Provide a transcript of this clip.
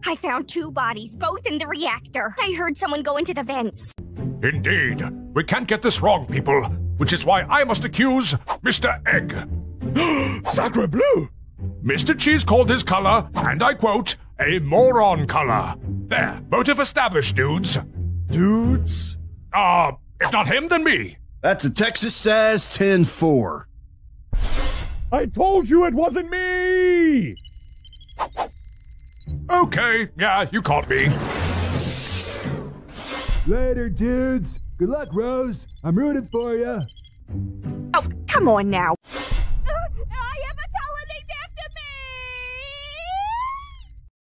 I found 2 bodies, both in the reactor. I heard someone go into the vents. Indeed. We can't get this wrong, people. Which is why I must accuse Mr. Egg. Sacre bleu! Mr. Cheese called his color, and I quote, a moron color. There, motive established, dudes. Dudes? If not him, then me. That's a Texas Says 10-4. I told you it wasn't me! Okay, yeah, you caught me. Later, dudes. Good luck, Rose. I'm rooting for you. Oh, come on now.